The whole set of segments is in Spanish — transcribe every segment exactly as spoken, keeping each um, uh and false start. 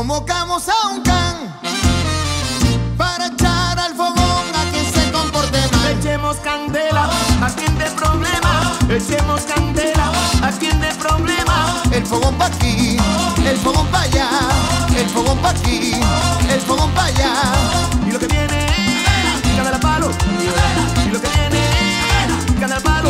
Convocamos a un can para echar al fogón a quien se comporte mal. Echemos candela a quien de problema. Echemos candela a quien de problema. El fogón pa' aquí, el fogón pa' allá, el fogón pa' aquí, el fogón pa' allá. Y lo que viene, candela palo. Y lo que viene, candela palo.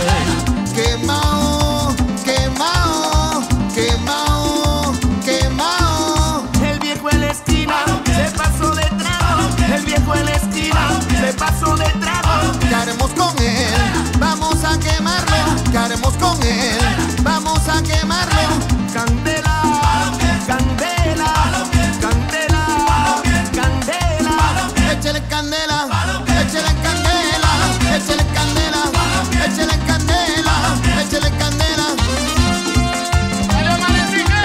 Quemao, quemao, quemao, quemao. El viejo en la esquina se pasó de trago. El viejo en la esquina se pasó de trago. ¿Qué haremos con él? Vamos a quemarlo. ¿Qué haremos con él? Vamos a quemarlo. Candela, candela, candela, candela. Échale candela, échale candela, échale candela, échale candela, échale candela. ¡Dale, Omar Enrique!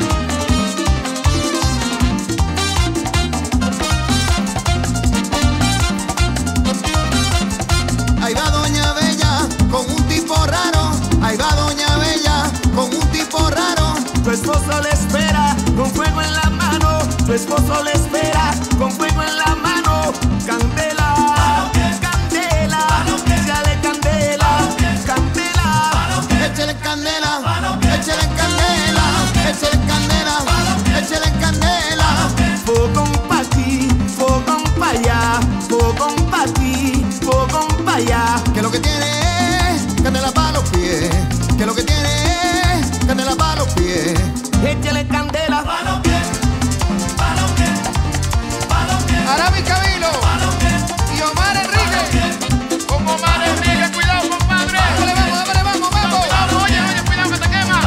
Ahí va Doña Bella con un tipo raro. Ahí va Doña Bella con un tipo raro. Tu esposo le espera con fuego en la mano. Tu esposo le espera con fuego en la mano. Candela, candela, échale candela, candela. Échale candela, échale candela, échale candela, échale candela. Fogón pa' aquí, fogón pa' allá, fogón pa' aquí, fogón pa' allá. Que lo que tiene es candela pa' los pies. Que lo que tiene es candela pa' los pies. Échale candela. Arabi Cabilo y Omar Enrique. Con Omar Enrique, cuidado, compadre. Dale, vamos, dale, vamos, vamos. Vamos, oye, oye, cuidado que te quema.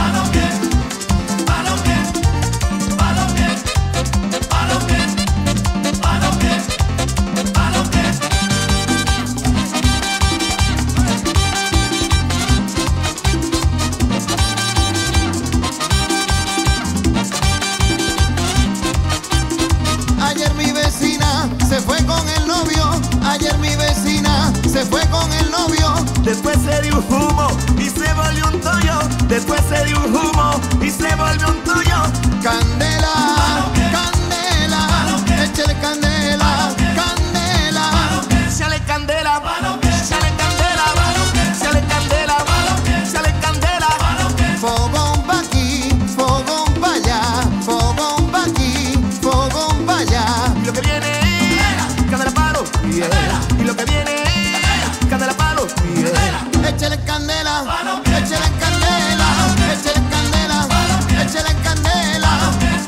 Ayer mi vecina se fue con el novio. Ayer mi vecina se fue con el novio. Después se dio un humo y se volvió un toyo. Después se dio un humo y se volvió un toyo. Candela, candela, échale candela, candela. Échale candela, échale candela, échale candela, échale candela. Fogón pa' aquí, fogón pa' allá, fogón pa' aquí, fogón pa' allá. Y lo que viene, candela palo, yeah. Y lo que viene, candela palo, yeah. Échale candela, échale candela, échale candela, échale candela.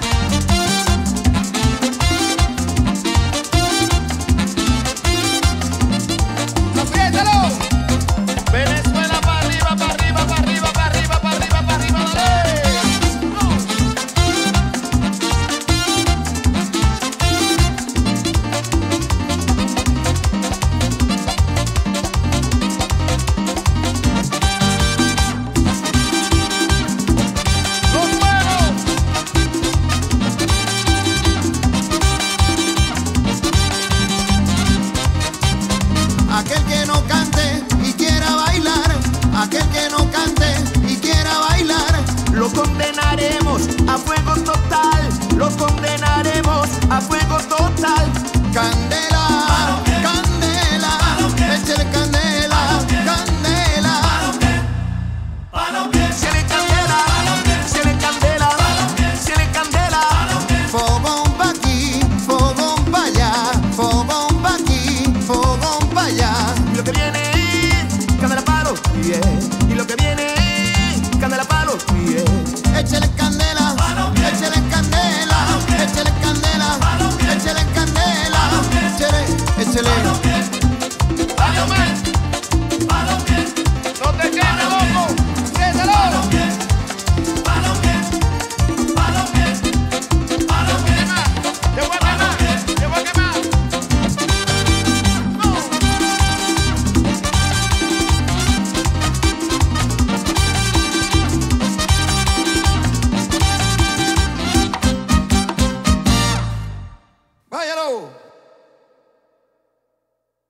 ¡Apriétalo! Venezuela para arriba, para arriba, para arriba, para arriba, para arriba, para arriba, dale. ¡Los fuegos! Aquel que no cante y quiera bailar, aquel que no cante y quiera bailar, Lo condenaremos a fuego total. Lo condenaremos a fuego total. candela.